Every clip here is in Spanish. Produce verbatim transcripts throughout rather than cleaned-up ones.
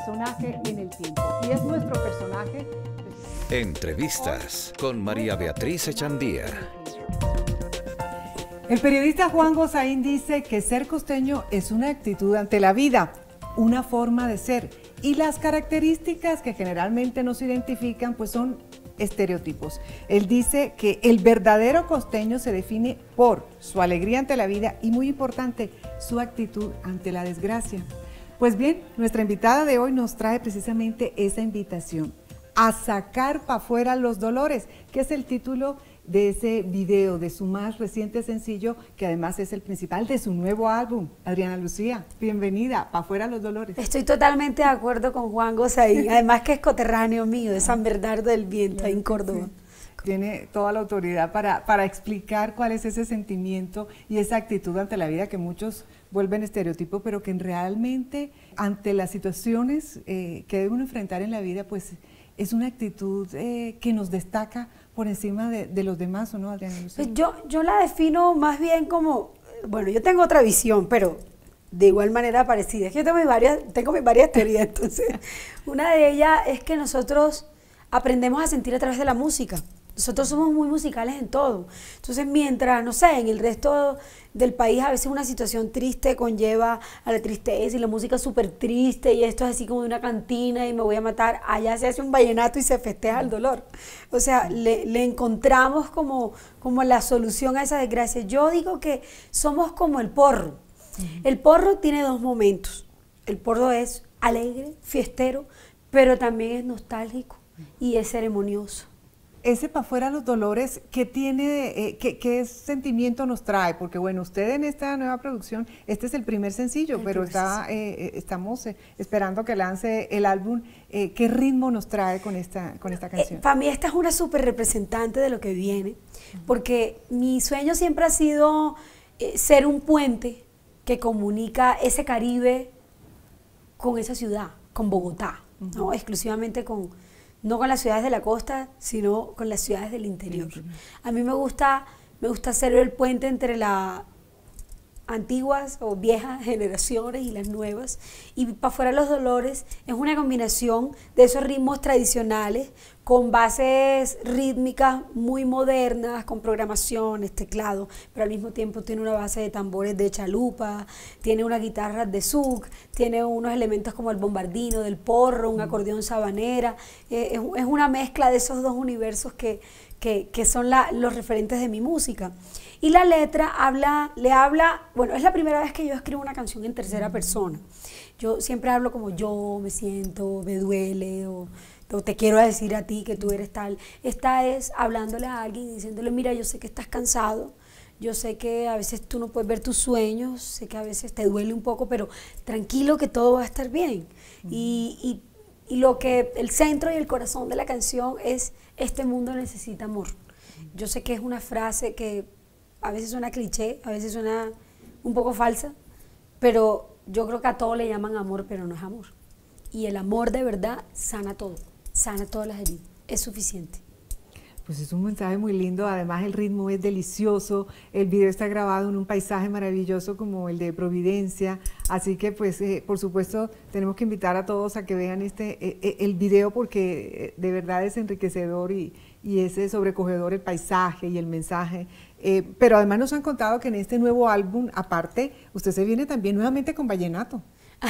personaje en el tiempo. Y es nuestro personaje. Entrevistas con María Beatriz Echandía. El periodista Juan Gozaín dice que ser costeño es una actitud ante la vida, una forma de ser, y las características que generalmente nos identifican pues son estereotipos. Él dice que el verdadero costeño se define por su alegría ante la vida y, muy importante, su actitud ante la desgracia. Pues bien, nuestra invitada de hoy nos trae precisamente esa invitación, a sacar para afuera los dolores, que es el título de ese video, de su más reciente sencillo, que además es el principal de su nuevo álbum. Adriana Lucía, bienvenida, pa' fuera los dolores. Estoy totalmente de acuerdo con Juan Gozaín, además que es coterráneo mío, de San Bernardo del Viento, ahí en Córdoba. Sí. Tiene toda la autoridad para, para explicar cuál es ese sentimiento y esa actitud ante la vida que muchos vuelven estereotipo, pero que realmente ante las situaciones eh, que debe uno enfrentar en la vida, pues es una actitud eh, que nos destaca por encima de, de los demás, ¿o no, Adriana Lucía? Pues yo, yo la defino más bien como, bueno, yo tengo otra visión, pero de igual manera parecida. Es que yo tengo mis varias, tengo mis varias teorías, entonces, una de ellas es que nosotros aprendemos a sentir a través de la música. Nosotros somos muy musicales en todo. Entonces, mientras, no sé, en el resto del país a veces una situación triste conlleva a la tristeza y la música es súper triste y esto es así como de una cantina y me voy a matar, allá se hace un vallenato y se festeja el dolor. O sea, le, le encontramos como, como la solución a esa desgracia. Yo digo que somos como el porro. Uh-huh. El porro tiene dos momentos. El porro es alegre, fiestero, pero también es nostálgico y es ceremonioso. Ese pa' fuera los dolores, ¿qué tiene, eh, qué, qué sentimiento nos trae? Porque bueno, usted en esta nueva producción, este es el primer sencillo, el pero primer está, eh, estamos eh, esperando que lance el álbum. Eh, ¿Qué ritmo nos trae con esta, con esta canción? Eh, para mí esta es una súper representante de lo que viene, porque mi sueño siempre ha sido eh, ser un puente que comunica ese Caribe con esa ciudad, con Bogotá, uh-huh. ¿no? Exclusivamente con... no con las ciudades de la costa, sino con las ciudades del interior. Sí, sí. A mí me gusta, me gusta ser el puente entre las antiguas o viejas generaciones y las nuevas. Y Pa' fuera los dolores es una combinación de esos ritmos tradicionales con bases rítmicas muy modernas, con programaciones, teclado, pero al mismo tiempo tiene una base de tambores de chalupa, tiene una guitarra de zouk, tiene unos elementos como el bombardino, del porro, un acordeón sabanera. Eh, es, es una mezcla de esos dos universos que, que, que son la, los referentes de mi música. Y la letra habla, le habla, bueno, es la primera vez que yo escribo una canción en tercera persona. Yo siempre hablo como yo me siento, me duele, o, o te quiero decir a ti que tú eres tal. Esta es hablándole a alguien y diciéndole, mira, yo sé que estás cansado, yo sé que a veces tú no puedes ver tus sueños, sé que a veces te duele un poco, pero tranquilo que todo va a estar bien. Uh-huh. y, y, y lo que el centro y el corazón de la canción es, este mundo necesita amor. Yo sé que es una frase que a veces suena cliché, a veces suena un poco falsa, pero yo creo que a todo le llaman amor, pero no es amor. Y el amor de verdad sana todo, sana todas las heridas, es suficiente. Pues es un mensaje muy lindo, además el ritmo es delicioso, el video está grabado en un paisaje maravilloso como el de Providencia, así que pues eh, por supuesto tenemos que invitar a todos a que vean este eh, el video porque de verdad es enriquecedor y, y es sobrecogedor el paisaje y el mensaje. Eh, pero además nos han contado que en este nuevo álbum, aparte, usted se viene también nuevamente con vallenato.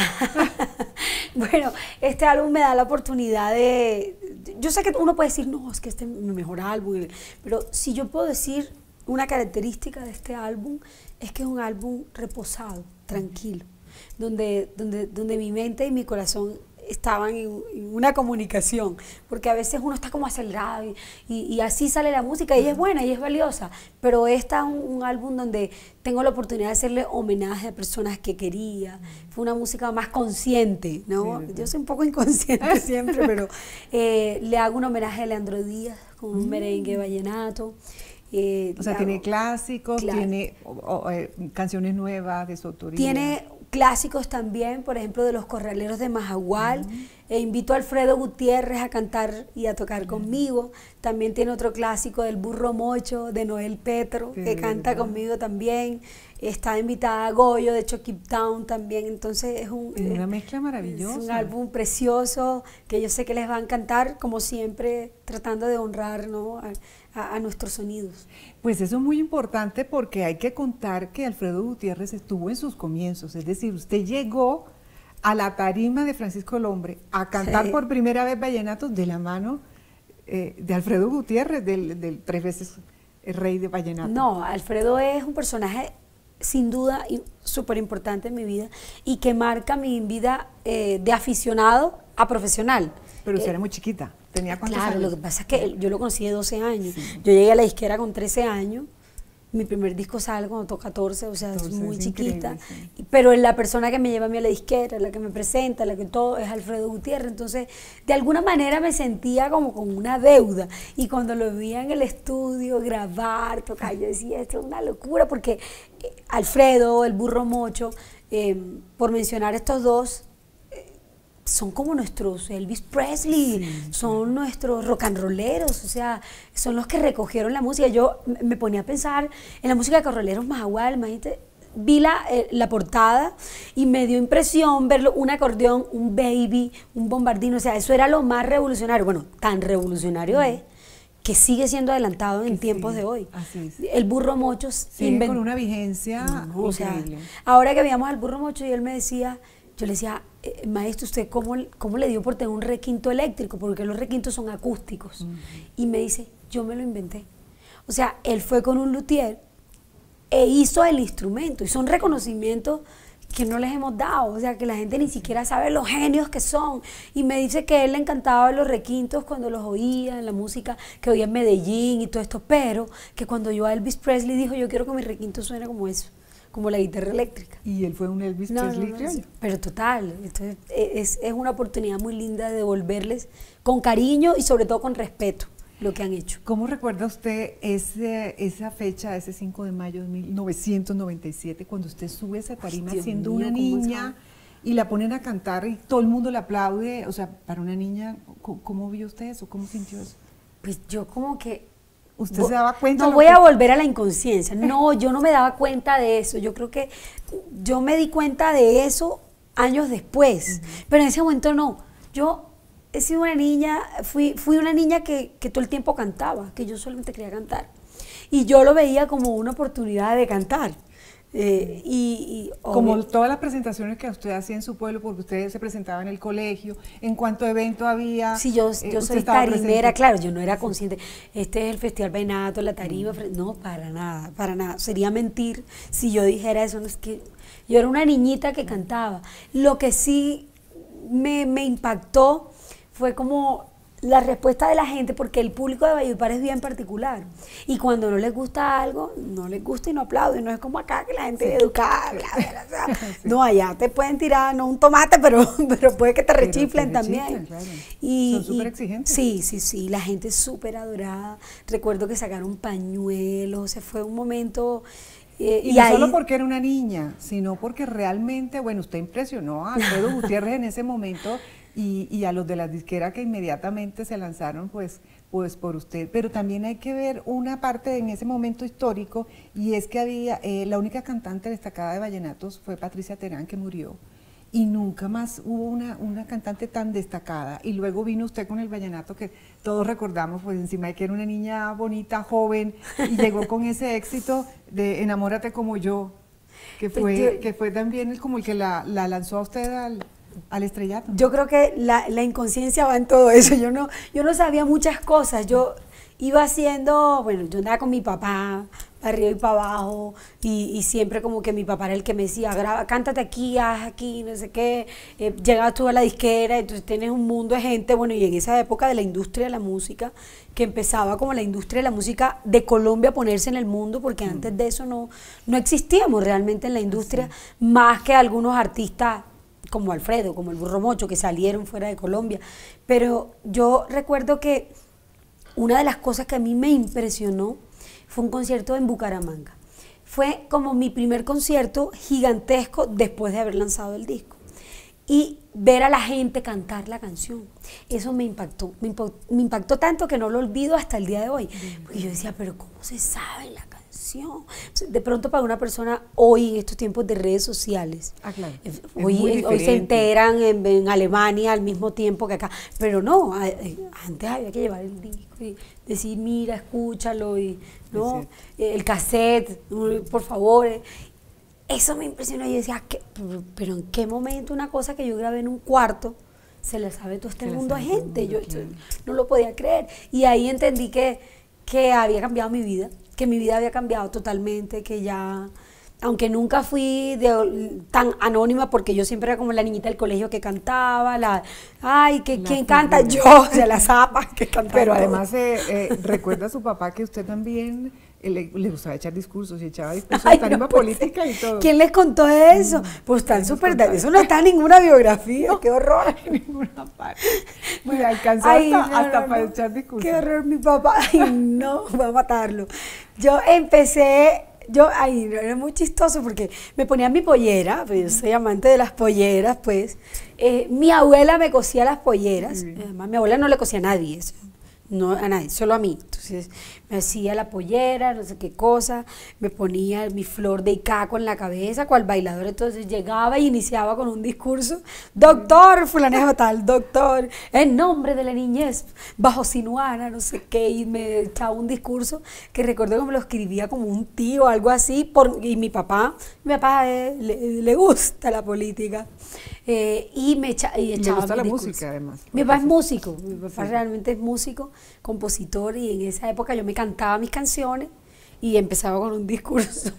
Bueno, este álbum me da la oportunidad de... Yo sé que uno puede decir, no, es que este es mi mejor álbum, pero si yo puedo decir una característica de este álbum, es que es un álbum reposado, tranquilo, donde, donde, donde mi mente y mi corazón estaban en, en una comunicación, porque a veces uno está como acelerado y, y, y así sale la música y es buena y es valiosa, pero este es un, un álbum donde tengo la oportunidad de hacerle homenaje a personas que quería, fue una música más consciente, ¿no? Sí, sí. Yo soy un poco inconsciente siempre, pero eh, le hago un homenaje a Leandro Díaz con un mm. merengue vallenato. Eh, o sea, hago, tiene clásicos, claro. tiene o, o, eh, canciones nuevas de su autoría. Tiene clásicos también, por ejemplo, de los Corraleros de Majagual, uh-huh. E invito a Alfredo Gutiérrez a cantar y a tocar conmigo. También tiene otro clásico del Burro Mocho, de Noel Petro, de que canta verdad. conmigo también. Está invitada a Goyo de Chucky Town también. Entonces es un, Es una eh, mezcla maravillosa. es un álbum precioso que yo sé que les va a encantar, como siempre, tratando de honrar, ¿no?, a, a- a nuestros sonidos. Pues eso es muy importante porque hay que contar que Alfredo Gutiérrez estuvo en sus comienzos, es decir, usted llegó a la tarima de Francisco el Hombre a cantar Sí. por primera vez vallenatos de la mano eh, de Alfredo Gutiérrez, del, del tres veces el rey de vallenato. No, Alfredo es un personaje sin duda y súper importante en mi vida y que marca mi vida eh, de aficionado a profesional. Pero usted Eh, era muy chiquita, tenía cuántos Claro, años. lo que pasa es que él- yo lo conocí de doce años. Sí. Yo llegué a la disquera con trece años. Mi primer disco sale cuando tengo catorce, o sea, es Entonces, muy es chiquita. increíble, sí. Pero la persona que me lleva a mí a la disquera, la que me presenta, la que todo, es Alfredo Gutiérrez. Entonces, de alguna manera me sentía como con una deuda. Y cuando lo veía en el estudio, grabar, tocar, yo decía, esto es una locura, porque eh, Alfredo, el Burro Mocho, eh, por mencionar estos dos, son como nuestros Elvis Presley, Sí, son nuestros rock and rolleros, o sea, son los que recogieron la música. Yo me me ponía a pensar en la música de Corraleros Majagual, imagínate, vi la, eh, la portada y me dio impresión verlo, un acordeón, un baby, un bombardino, o sea, eso era lo más revolucionario. Bueno, tan revolucionario es que sigue siendo adelantado en Que tiempos sí, de hoy. así es. El Burro Mocho Sigue invent- con una vigencia no, o sea, increíble. ahora que veíamos al Burro Mocho y él me decía, yo le decía, eh, maestro, ¿usted cómo, cómo le dio por tener un requinto eléctrico? Porque los requintos son acústicos. Y me dice, yo me lo inventé. O sea, él fue con un luthier e hizo el instrumento. Y son reconocimientos que no les hemos dado. O sea, que la gente ni siquiera sabe los genios que son. Y me dice que a él le encantaban los requintos cuando los oía en la música que oía en Medellín y todo esto. Pero que cuando yo a Elvis Presley dijo, yo quiero que mi requinto suene como eso, como la guitarra eléctrica. Y él fue un Elvis No, no, Presley no, criollo. sí, pero total, entonces, es, es una oportunidad muy linda de devolverles con cariño y sobre todo con respeto lo que han hecho. ¿Cómo recuerda usted ese, esa fecha, ese cinco de mayo de mil novecientos noventa y siete, cuando usted sube a esa tarima Dios siendo mío, una ¿cómo niña y la ponen a cantar y todo el mundo le aplaude? O sea, para una niña, ¿cómo, cómo vio usted eso? ¿Cómo sintió eso? Pues yo como que... ¿Usted Vo- se daba cuenta? No lo voy que- a volver a la inconsciencia. No, yo no me daba cuenta de eso. Yo creo que yo me di cuenta de eso años después. Pero en ese momento no. Yo he sido una niña, fui, fui una niña que, que todo el tiempo cantaba, que yo solamente quería cantar. Y yo lo veía como una oportunidad de cantar. Eh, y, y Como obvio- todas las presentaciones que usted hacía en su pueblo, porque usted se presentaba en el colegio, en cuanto evento había... Sí, yo, eh, yo usted soy estaba tarimera, presente. claro, yo no era consciente. Este es el Festival Vallenato, la tarima, fre- no, para nada, para nada. Sería mentir si yo dijera eso, no es que yo era una niñita que cantaba. Lo que sí me, me impactó fue como la respuesta de la gente, porque el público de Valledupar es bien particular. Y cuando no les gusta algo, no les gusta y no aplauden. No es como acá que la gente es educada, bla, bla, bla, bla. No, allá te pueden tirar, no un tomate, pero, pero puede que te Pero te rechiflen rechiflan, también. claro. Y, Son súper y- exigentes. Sí, sí, sí, la gente es súper adorada. Recuerdo que sacaron pañuelos, o sea, fue un momento... eh, Y, no ahí- solo porque era una niña, sino porque realmente, bueno, usted impresionó a Alfredo Gutiérrez en ese momento y, y a los de la disquera que inmediatamente se lanzaron pues, pues por usted. Pero también hay que ver una parte en ese momento histórico, y es que había, eh, la única cantante destacada de vallenatos fue Patricia Terán, que murió. Y nunca más hubo una, una cantante tan destacada. Y luego vino usted con el vallenato que todos recordamos, pues encima de que era una niña bonita, joven, y llegó con ese éxito de Enamórate como yo, que Pues fue, yo- que fue también el, como el que la, la lanzó a usted al, al estrellato. Yo creo que la, la inconsciencia va en todo eso. Yo no, yo no sabía muchas cosas. Yo iba haciendo, bueno, yo andaba con mi papá, para arriba y para abajo, y, y siempre como que mi papá era el que me decía, graba, cántate aquí, haz aquí, no sé qué. Eh, llegabas tú a la disquera, entonces tienes un mundo de gente, bueno, y en esa época de la industria de la música, que empezaba como la industria de la música de Colombia a ponerse en el mundo, porque antes de eso no, no existíamos realmente en la industria, más que algunos artistas como Alfredo, como el Burro Mocho, que salieron fuera de Colombia. Pero yo recuerdo que una de las cosas que a mí me impresionó fue un concierto en Bucaramanga. Fue como mi primer concierto gigantesco después de haber lanzado el disco. y ver a la gente cantar la canción. Eso me impactó, me impactó, me impactó tanto que no lo olvido hasta el día de hoy. Porque yo decía, pero ¿cómo se sabe la canción? De pronto para una persona hoy, en estos tiempos de redes sociales, ah, claro. hoy, hoy se enteran en, en Alemania al mismo tiempo que acá. Pero no, antes había que llevar el disco y decir, mira, escúchalo, y no, el cassette, por favor. Eso me impresionó. Yo decía, ¿qué? Pero ¿en qué momento una cosa que yo grabé en un cuarto se le sabe todo este se mundo a gente? Yo, yo no lo podía creer. Y ahí entendí que, que había cambiado mi vida, que mi vida había cambiado totalmente, que ya, aunque nunca fui de, tan anónima, porque yo siempre era como la niñita del colegio que cantaba, la, ay, que, ¿quién canta? Yo, o sea, la zapa que cantaba. Pero además, eh, eh, recuerda a su papá que usted también... Le, le gustaba echar discursos y echaba discursos de tarima no, política y todo. ¿Quién les contó eso? Mm. Pues están súper... Eso no está en ninguna biografía, no, qué horror. En ninguna parte. Bueno, alcanzó ay, hasta, no, hasta no, para no. echar discursos. Qué horror, mi papá. Ay, no, voy a matarlo. Yo empecé... Yo, ay, era muy chistoso porque me ponía mi pollera, pues yo soy amante de las polleras, pues. Eh, mi abuela me cosía las polleras. Sí. Además, mi abuela no le cosía a nadie eso. No a nadie, solo a mí. Entonces me hacía la pollera, no sé qué cosa, me ponía mi flor de icaco en la cabeza, cual bailador. Entonces llegaba y iniciaba con un discurso: doctor fulanejo tal, doctor, en nombre de la niñez, bajo Sinuana, no sé qué, y me echaba un discurso que recuerdo que me lo escribía como un tío, algo así, por, y mi papá, mi papá eh, le, le gusta la política. Eh, y me echa, y echaba me gusta la discurso. música además. Mi papá es músico, mi papá sí. realmente es músico, compositor, y en esa época yo me cantaba mis canciones y empezaba con un discurso.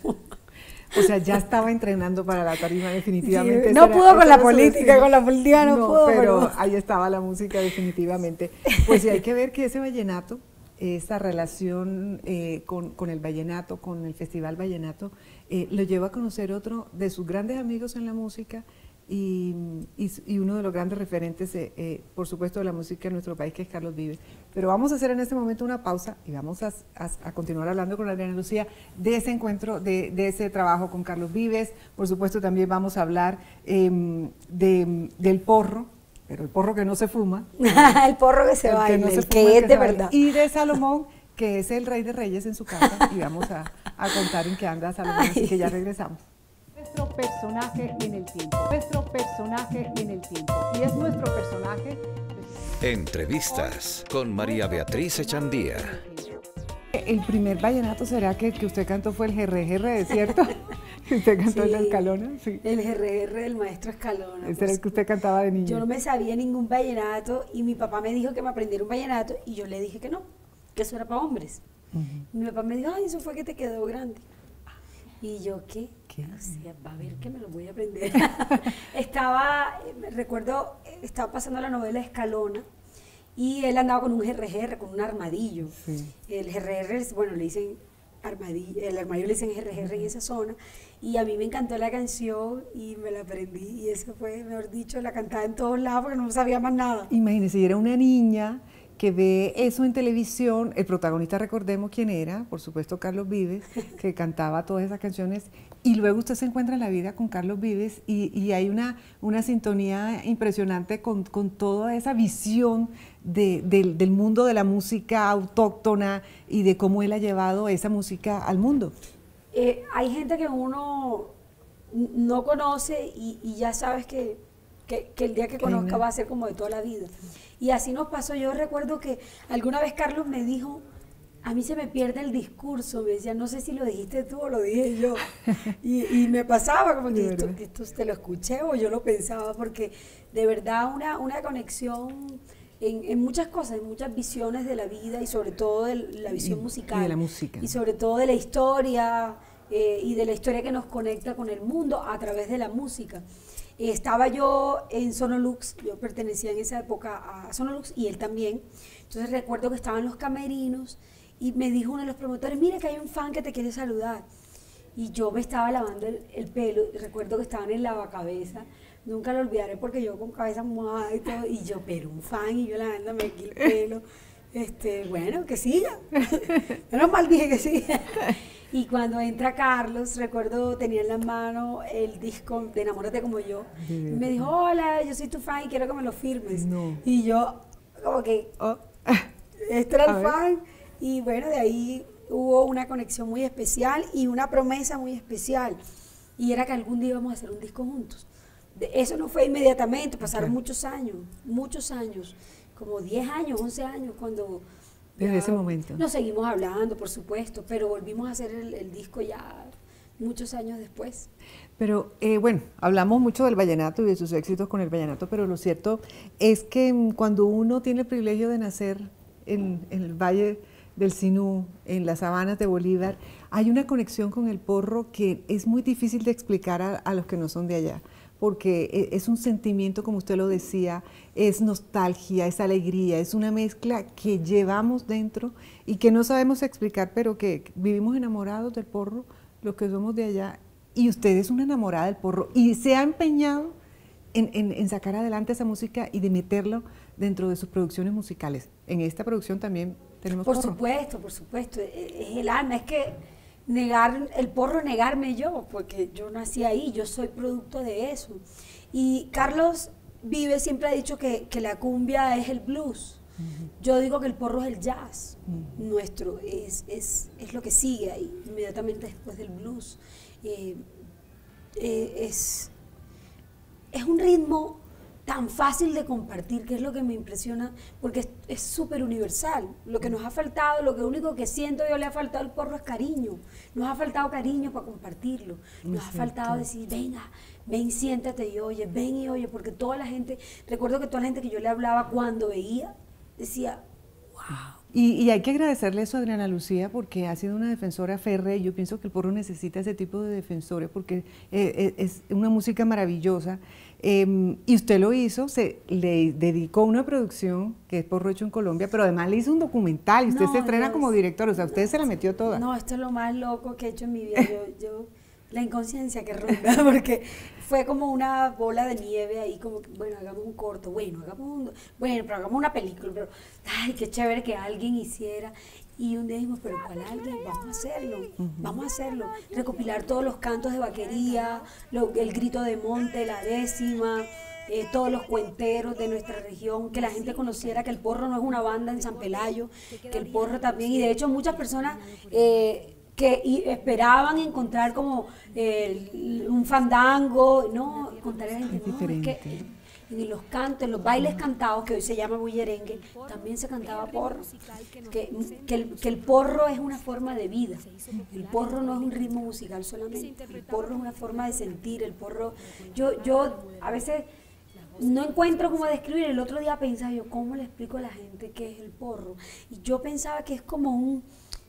O sea, ya estaba entrenando para la tarima definitivamente. Sí, no era, pudo con la política, con la política no, no pudo. Pero, pero ahí estaba la música definitivamente. Pues sí, hay que ver que ese vallenato, esa relación eh, con, con el vallenato, con el Festival Vallenato, eh, lo lleva a conocer otro de sus grandes amigos en la música, Y, y, y uno de los grandes referentes, eh, eh, por supuesto, de la música en nuestro país, que es Carlos Vives. Pero vamos a hacer en este momento una pausa y vamos a, a, a continuar hablando con Adriana Lucía de ese encuentro, de, de ese trabajo con Carlos Vives. Por supuesto, también vamos a hablar eh, de, del porro, pero el porro que no se fuma. El porro que se el baila, que, no se el fuma, que es el que de verdad. Y de Salomón, que es el rey de reyes en su casa, y vamos a, a contar en qué anda Salomón, así que ya regresamos. Nuestro personaje en el tiempo, nuestro personaje en el tiempo, y es nuestro personaje. Entrevistas con María Beatriz Echandía. El primer vallenato, ¿será que el que usted cantó fue el Gerre Gerre, ¿cierto? ¿Usted cantó sí, el de Escalona? Sí. El Gerre Gerre del maestro Escalona. Ese pues, era el que usted cantaba de niña. Yo no me sabía ningún vallenato y mi papá me dijo que me aprendiera un vallenato y yo le dije que no, que eso era para hombres. Uh-huh. Mi papá me dijo, ay, eso fue que te quedó grande. Y yo, ¿qué? ¿Qué? O sea, va a ver que me lo voy a aprender. Estaba, recuerdo, estaba pasando la novela Escalona y él andaba con un Gerre Gerre, con un armadillo. Sí. El Gerre Gerre, bueno, le dicen armadillo, el armadillo le dicen Gerre Gerre en esa zona. Y a mí me encantó la canción y me la aprendí. Y eso fue, mejor dicho, la cantaba en todos lados porque no sabía más nada. Imagínese, y era una niña que ve eso en televisión. El protagonista, recordemos quién era, por supuesto Carlos Vives, que cantaba todas esas canciones, y luego usted se encuentra en la vida con Carlos Vives y, y hay una, una sintonía impresionante con, con toda esa visión de, de, del mundo de la música autóctona y de cómo él ha llevado esa música al mundo. Eh, hay gente que uno no conoce y, y ya sabes que, que, que el día que conozca va a ser como de toda la vida. Y así nos pasó. Yo recuerdo que alguna vez Carlos me dijo, a mí se me pierde el discurso, me decía, no sé si lo dijiste tú o lo dije yo. Y, y me pasaba como que esto, que esto te lo escuché o yo lo pensaba, porque de verdad una, una conexión en, en muchas cosas, en muchas visiones de la vida y sobre todo de la visión y, musical. Y de la música. Y sobre todo de la historia eh, y de la historia que nos conecta con el mundo a través de la música. Estaba yo en Sonolux, yo pertenecía en esa época a Sonolux y él también. Entonces recuerdo que estaban los camerinos y me dijo uno de los promotores, mira que hay un fan que te quiere saludar. Y yo me estaba lavando el, el pelo, y recuerdo que estaban en lavacabeza, nunca lo olvidaré porque yo con cabeza mojada y todo, y yo, pero un fan, y yo lavándome aquí el pelo. Este, bueno, que siga. Menos mal dije que siga. Y cuando entra Carlos, recuerdo, tenía en la mano el disco de Enamórate como yo. Y me dijo, hola, yo soy tu fan y quiero que me lo firmes. No. Y yo, como que, Oh. este era A el ver. fan. Y bueno, de ahí hubo una conexión muy especial y una promesa muy especial. Y era que algún día íbamos a hacer un disco juntos. De- Eso no fue inmediatamente, pasaron Claro. muchos años, muchos años, como diez años, once años, cuando... Desde ya ese momento. Nos seguimos hablando, por supuesto, pero volvimos a hacer el, el disco ya muchos años después. Pero eh, bueno, hablamos mucho del vallenato y de sus éxitos con el vallenato, pero lo cierto es que mm, cuando uno tiene el privilegio de nacer en, en el Valle del Sinú, en las sabanas de Bolívar, hay una conexión con el porro que es muy difícil de explicar a, a los que no son de allá, porque e- es un sentimiento, como usted lo decía, es nostalgia, es alegría, es una mezcla que llevamos dentro y que no sabemos explicar, pero que vivimos enamorados del porro, los que somos de allá, y usted es una enamorada del porro y se ha empeñado en, en- en sacar adelante esa música y de meterlo dentro de sus producciones musicales. En esta producción también tenemos Por porro. supuesto, por supuesto, e- es el alma, es que negar el porro, negarme yo, porque yo nací ahí, yo soy producto de eso. Y Carlos Vives siempre ha dicho que, que la cumbia es el blues. Yo digo que el porro es el jazz nuestro, es, es, es lo que sigue ahí, inmediatamente después del blues. Eh, eh, es, es un ritmo tan fácil de compartir, que es lo que me impresiona, porque es súper universal. Lo que nos ha faltado, lo que único que siento yo le ha faltado al porro es cariño. Nos ha faltado cariño para compartirlo. Nos Es ha cierto. faltado decir, venga, ven, siéntate y oye, ven y oye, porque toda la gente, recuerdo que toda la gente que yo le hablaba cuando veía, decía, wow. Y, y hay que agradecerle eso a Adriana Lucía porque ha sido una defensora férrea y yo pienso que el porro necesita ese tipo de defensores porque eh, eh, es una música maravillosa. Eh, y usted lo hizo, se le dedicó una producción que es Porro Hecho en Colombia, pero además le hizo un documental y usted No, se estrena Dios. como director, o sea, usted se la metió toda. No, esto es lo más loco que he hecho en mi vida. Yo, yo, la inconsciencia que ronda, porque fue como una bola de nieve ahí, como que, bueno, hagamos un corto, bueno, hagamos un, bueno, pero hagamos una película, pero, ay, qué chévere que alguien hiciera. Y un día dijimos, pero ¿cuál alguien? Vamos a hacerlo, vamos a hacerlo. Recopilar todos los cantos de vaquería, lo- el grito de monte, la décima, eh, todos los cuenteros de nuestra región, que la gente conociera que el porro no es una banda en San Pelayo, que el porro también, y de hecho muchas personas eh, que y esperaban encontrar como eh, un fandango, no, contar a la gente, Es no, es que diferente. en los cantos, en los bailes cantados, que hoy se llama bullerengue, también se cantaba porro. Que, que, el, que el porro es una forma de vida. El porro no es un ritmo musical solamente. El porro es una forma de sentir. El porro. Yo, yo a veces no encuentro cómo describir. El otro día pensaba yo, ¿cómo le explico a la gente qué es el porro? Y yo pensaba que es como un.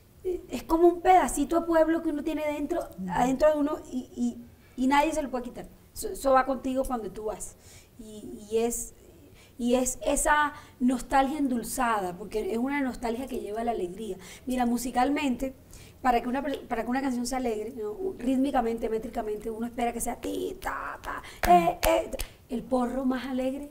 Es como un pedacito de pueblo que uno tiene dentro, adentro de uno y, y, y nadie se lo puede quitar. Eso, eso va contigo cuando tú vas. Y, y, es, y es esa nostalgia endulzada, porque es una nostalgia que lleva a la alegría. Mira, musicalmente, para que una, para que una canción sea alegre, ¿no? Rítmicamente, métricamente, uno espera que sea ti, ta, ta, eh, eh. El porro más alegre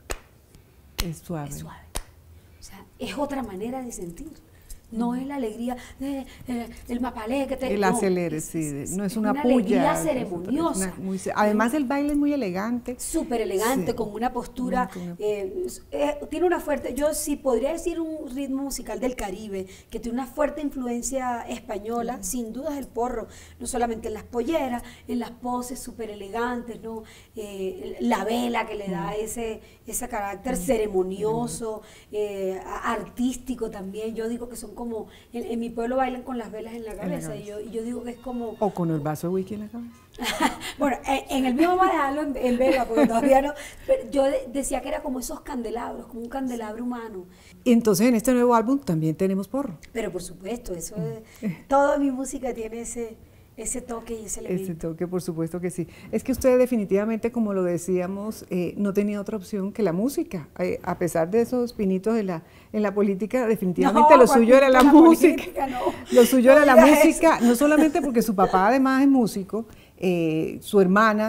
Es suave. es suave. O sea, es otra manera de sentir. No es la alegría de, de- del mapalé que te... El no, acelere, es- sí, es- no es, es una, una puya. alegría es ceremoniosa. una- muy ce- además el baile es muy elegante. Súper elegante, Sí. con una postura, Muy- muy- eh, es- eh, tiene una fuerte, yo sí podría decir un ritmo musical del Caribe, que tiene una fuerte influencia española, sin duda es el porro, no solamente en las polleras, en las poses súper elegantes, ¿no? Eh, la vela que le da ese, ese carácter ceremonioso, eh, a- artístico también, yo digo que son como, en, en mi pueblo bailan con las velas en la la cabeza, cabeza. y yo, y yo digo que es como... O con el vaso de whisky en la cabeza. Bueno, en, en el mismo vamos a dejarlo en, en vela, porque todavía no. Pero yo de- decía que era como esos candelabros, como un candelabro humano. Entonces en este nuevo álbum también tenemos porro. Pero por supuesto, eso es, toda mi música tiene ese, ese toque y ese elemento. Ese toque, por supuesto que sí. Es que usted definitivamente, como lo decíamos, eh, no tenía otra opción que la música. Eh, a pesar de esos pinitos en la, en la política, definitivamente No, lo ¿cuál suyo era la, pinito en la música. política? No. Lo suyo No era la digas música, no solamente porque su papá además es músico, eh, su hermana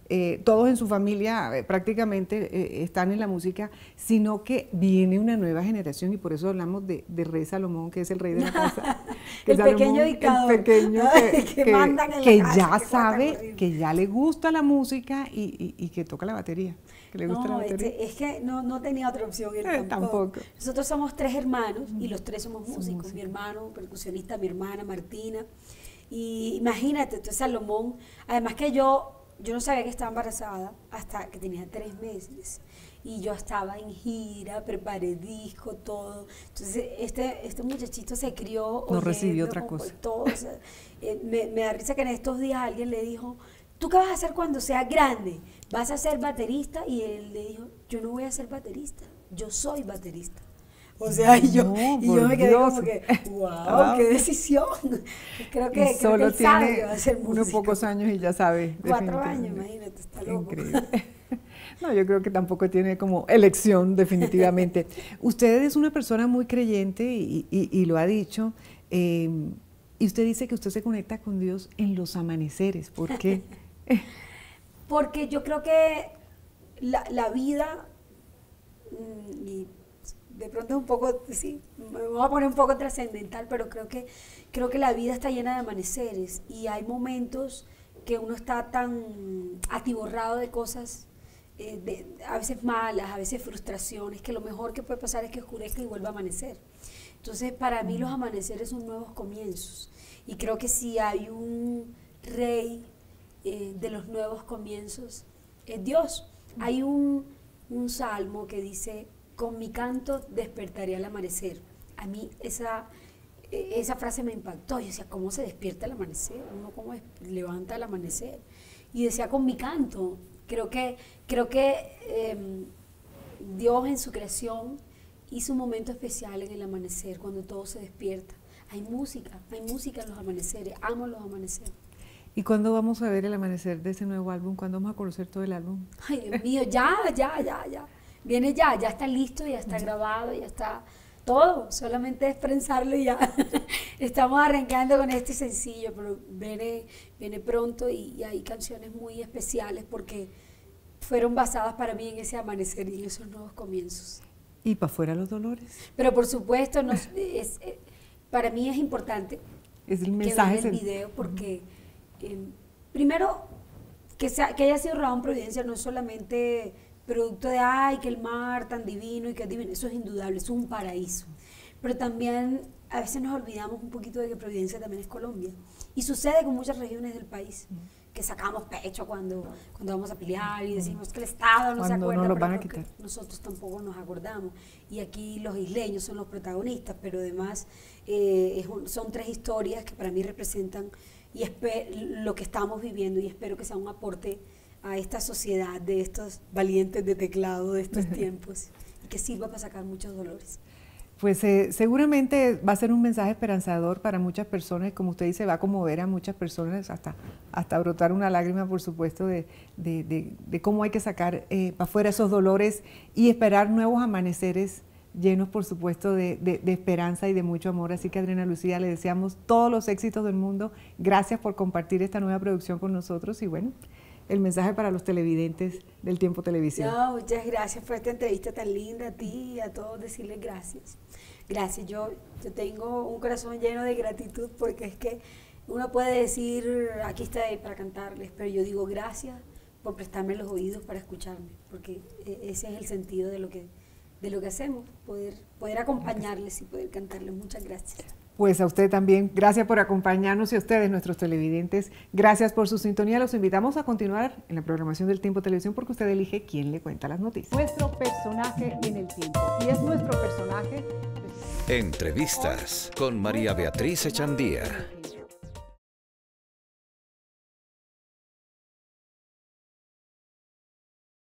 eh, todos en su familia eh, prácticamente eh, están en la música, sino que viene una nueva generación y por eso hablamos de, de Rey Salomón, que es el rey de la casa. el Salomón, pequeño dictador. El pequeño que, que, que, mandan en que la casa, ya que sabe, que ya le gusta la música y, y, y que toca la batería. Que le gusta no, la batería. Este, es que no, no tenía otra opción. Él Eh, tampoco. tampoco. Nosotros somos tres hermanos y los tres somos Son músicos. músicos. Mi hermano, percusionista, mi hermana, Martina. Y imagínate, entonces Salomón, además que yo, yo no sabía que estaba embarazada hasta que tenía tres meses. Y yo estaba en gira, preparé disco, todo. Entonces este, este muchachito se crió. No recibió oyendo, otra como cosa. todo, o sea, eh, me, me da risa que en estos días alguien le dijo, ¿tú qué vas a hacer cuando seas grande? ¿Vas a ser baterista? Y él le dijo, yo no voy a ser baterista, yo soy baterista. O sea, y yo, No, y por yo me quedé Dios. como que, wow, Wow. qué decisión. Creo que, Y creo que solo él sabe tiene que va a ser unos músico. pocos años y ya sabe. Cuatro años, definitivamente. imagínate, está loco. Increíble. No, yo creo que tampoco tiene como elección, definitivamente. Usted es una persona muy creyente y, y- y lo ha dicho. eh, y usted dice que usted se conecta con Dios en los amaneceres. ¿Por qué? Porque yo creo que la, la vida, mm, y de pronto es un poco, sí, me voy a poner un poco trascendental, pero creo que, creo que la vida está llena de amaneceres y hay momentos que uno está tan atiborrado de cosas, eh, de, a veces malas, a veces frustraciones, que lo mejor que puede pasar es que oscurezca y vuelva a amanecer. Entonces, para mí los amaneceres son nuevos comienzos y creo que si hay un rey eh, de los nuevos comienzos, es Dios. Hay un, un salmo que dice, con mi canto despertaré al amanecer. A mí esa, eh, esa frase me impactó. Yo decía, ¿cómo se despierta al amanecer? Uno cómo es- levanta al amanecer. Y decía, con mi canto. Creo que, creo que eh, Dios en su creación hizo un momento especial en el amanecer, cuando todo se despierta. Hay música, hay música en los amaneceres. Amo los amaneceres. ¿Y cuándo vamos a ver el amanecer de ese nuevo álbum? ¿Cuándo vamos a conocer todo el álbum? Ay, Dios mío, ya, ya, ya, ya. Viene ya, ya está listo, ya está grabado, ya está todo. Solamente es prensarlo y ya. Estamos arrancando con este sencillo, pero viene, viene pronto y, y hay canciones muy especiales porque fueron basadas para mí en ese amanecer y en esos nuevos comienzos. Y para afuera los dolores. Pero por supuesto, nos, es, eh, para mí es importante Es el que mensaje. vean el cen- video porque eh, primero que, sea, que haya sido rodado en Providencia no es solamente producto de ay que el mar tan divino y que es divino, eso es indudable, eso es un paraíso, pero también a veces nos olvidamos un poquito de que Providencia también es Colombia y sucede con muchas regiones del país que sacamos pecho cuando, cuando vamos a pelear y decimos que el Estado no se Cuando acuerda, no los pero van a creo que quitar. nosotros tampoco nos acordamos y aquí los isleños son los protagonistas, pero además eh, es un- son tres historias que para mí representan y espe- lo que estamos viviendo y espero que sea un aporte a esta sociedad de estos valientes de teclado de estos tiempos y que sirva para sacar muchos dolores. Pues eh, seguramente va a ser un mensaje esperanzador para muchas personas y como usted dice, va a conmover a muchas personas hasta, hasta brotar una lágrima, por supuesto, de, de, de, de cómo hay que sacar eh, para afuera esos dolores y esperar nuevos amaneceres llenos, por supuesto, de, de, de esperanza y de mucho amor. Así que, Adriana Lucía, le deseamos todos los éxitos del mundo. Gracias por compartir esta nueva producción con nosotros y bueno, el mensaje para los televidentes del Tiempo Televisión. No, muchas gracias por esta entrevista tan linda, a ti y a todos decirles gracias. Gracias, yo, yo tengo un corazón lleno de gratitud porque es que uno puede decir, aquí está para cantarles, pero yo digo gracias por prestarme los oídos para escucharme, porque ese es el sentido de lo que, de lo que hacemos, poder, poder acompañarles y poder cantarles. Muchas gracias. Pues a usted también, gracias por acompañarnos y a ustedes, nuestros televidentes, gracias por su sintonía. Los invitamos a continuar en la programación del Tiempo Televisión porque usted elige quién le cuenta las noticias. Nuestro personaje en el tiempo. Y es nuestro personaje. Entrevistas con María Beatriz Echandía.